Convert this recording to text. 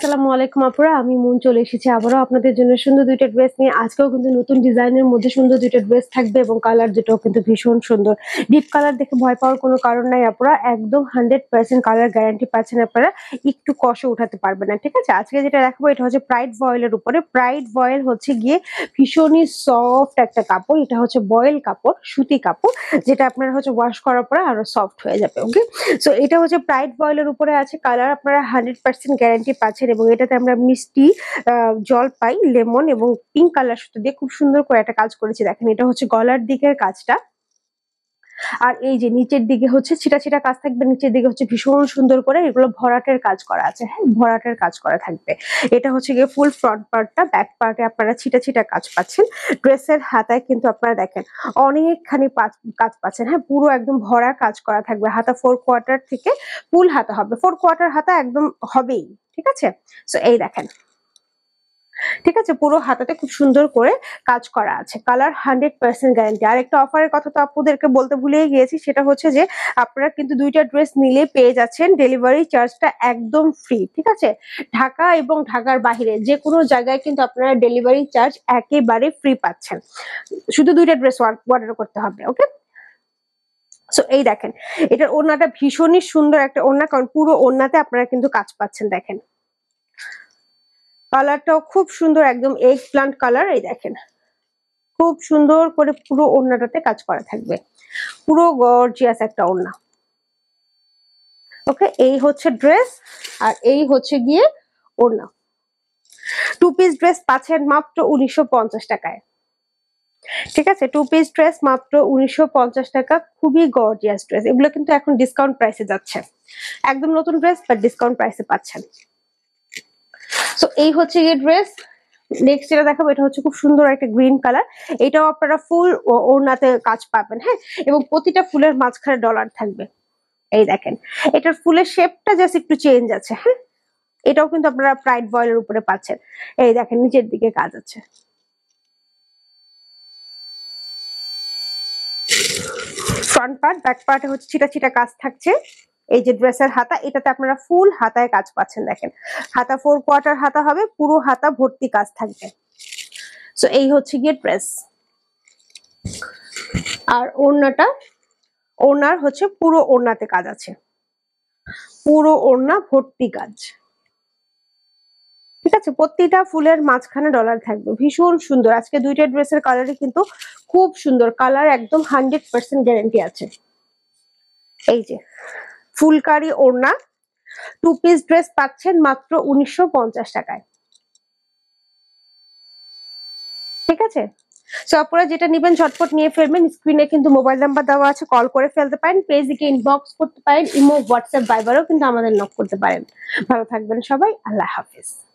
আসসালামু আলাইকুম আপুরা, আমি মুন চলে এসেছি আবারও আপনাদের জন্য সুন্দর দুইটা ড্রেস নিয়ে। আজকেও কিন্তু নতুন ডিজাইনের মধ্যে সুন্দর দুইটা ড্রেস থাকবে এবং কালার দুটোও কিন্তু ভীষণ সুন্দর। ডিপ কালার দেখে ভয় পাওয়ার কোনো কারণ নাই আপুরা, একদম 100% কালার গ্যারান্টি পাচ্ছেন আপনারা, একটু কষে উঠাতে পারবেন না। ঠিক আছে, আজকে যেটা দেখাবো এটা হচ্ছে প্রাইড ভয়েলের উপরে। প্রাইড ভয়েল হচ্ছে গিয়ে ভীষণই সফট একটা কাপড়, এটা হচ্ছে বয়েল কাপড়, সুতি কাপড়, যেটা আপনারা হচ্ছে ওয়াশ করার পরে আরো সফট হয়ে যাবে। ওকে, সো এটা হচ্ছে প্রাইড ভয়েলের উপরে আছে। কালার আপনারা 100% গ্যারান্টি পাচ্ছেন এবং এটাতে আমরা মিষ্টি জলপাই, লেমন এবং পিঙ্ক কালার সুতো দিয়ে খুব সুন্দর করে একটা কাজ করেছি। দেখেন, এটা হচ্ছে গলার দিকের কাজটা, আর এই যে নিচের দিকে হচ্ছে ছিটা ছিটা কাজ থাকবে, নিচের দিকে হচ্ছে ভীষণ সুন্দর করে এগুলো ভরাটের কাজ করা আছে। হ্যাঁ, ভরাটের কাজ করা থাকবে। এটা হচ্ছে গিয়ে ফুল ফ্রন্ট পার্টটা, ব্যাক পার্টে আপনারা ছিটা ছিটা কাজ পাচ্ছেন। ড্রেসের হাতায় কিন্তু আপনারা দেখেন অনেকখানি কাজ পাচ্ছেন। হ্যাঁ, পুরো একদম ভরা কাজ করা থাকবে। হাতা 4/4 থেকে ফুল হাতা হবে, 4/4 হাতা একদম হবেই। ঠিক আছে, সো এই দেখেন, ঠিক আছে, পুরো হাতাতে খুব সুন্দর করে কাজ করা আছে। Colour 100% guarantee. আর একটা অফারের কথা তো আপুদেরকে বলতে ভুলেই গিয়েছি, সেটা হচ্ছে যে আপনারা কিন্তু দুইটা ড্রেস নিলে পেয়ে যাচ্ছেন ডেলিভারি চার্জটা একদম ফ্রি। ঠিক আছে, ঢাকা এবং ঢাকার বাইরে যে কোনো জায়গায় কিন্তু আপনারা ডেলিভারি চার্জ একেবারে ফ্রি পাচ্ছেন। শুধু দুইটা ড্রেস অর্ডার করতে হবে। ওকে, সো এই দেখেন, এটার ওড়নাটা ভীষণই সুন্দর একটা ওড়না, কারণ পুরো ওড়নাতে আপনারা কিন্তু কাজ পাচ্ছেন। দেখেন, কালারটাও খুব সুন্দর, একদম এগ প্লান্ট কালার। এই দেখেন, খুব সুন্দর করে পুরো ওড়নাটাতে কাজ করা থাকবে, পুরো গর্জিয়াস একটা ওড়না। ওকে, এই হচ্ছে ড্রেস আর এই হচ্ছে গিয়ে ওড়না। 2 পিস ড্রেস পাচ্ছেন মাত্র 1950 টাকায়। ঠিক আছে, 2 পিস ড্রেস মাত্র 1950 টাকা, খুবই গর্জিয়াস ড্রেস। এগুলো কিন্তু এখন ডিসকাউন্ট প্রাইসে যাচ্ছে, একদম নতুন ড্রেস বাট ডিসকাউন্ট প্রাইসে পাচ্ছেন। সো এই হচ্ছে গিয়ে ড্রেস। নেক্সট যেটা দেখাবো এটা হচ্ছে খুব সুন্দর একটা গ্রিন কালার। এটাও আপনারা ফুল ওড়নাতে কাজ পাবেন। হ্যাঁ, এবং প্রতিটা ফুলের মাঝখানে ডলার থাকবে। এই দেখেন, এটার ফুলের শেপটা জাস্ট একটু চেঞ্জ আছে। হ্যাঁ, এটাও কিন্তু আপনারা প্রাইড ভয়েলের উপরে পাচ্ছেন। এই দেখেন, নিচের দিকে কাজ আছে। ফ্রন্ট পার্ট, ব্যাক পার্টে হচ্ছে ছিটা ছিটা কাজ থাকছে। এই যে ড্রেসের হাতা, এটাতে আপনারা ফুল হাতায় কাজ পাচ্ছেন। দেখেন, হাতা 4/4 হাতা হবে, পুরো হাতা ভর্তি কাজ থাকবে। সো এই হচ্ছে গিয়ে ড্রেস। আর ওড়নাটা, ওড়নার হচ্ছে পুরো ওড়নাতে কাজ আছে, পুরো ওড়না ভর্তি কাজ। ঠিক আছে, প্রতিটা ফুলের মাঝখানে ডলার থাকবে, ভীষণ সুন্দর। আজকে দুইটা ড্রেসের কালারই কিন্তু খুব সুন্দর, কালার একদম 100% গ্যারান্টি আছে। এই যে ফুলকারি ওড়না, 2 পিস ড্রেস পাচ্ছেন মাত্র 1950 টাকায়। ঠিক আছে, সো আপনারা যেটা নেবেন ঝটপট নিয়ে ফেলবেন। স্ক্রিনে কিন্তু মোবাইল নাম্বার দেওয়া আছে, কল করে ফেলতে পারেন, পেজে ইনবক্স করতে পারেন, ইমো, হোয়াটসঅ্যাপ, ভাইবারও কিন্তু আমাদের নক করতে পারেন। ভালো থাকবেন সবাই, আল্লাহ হাফেজ।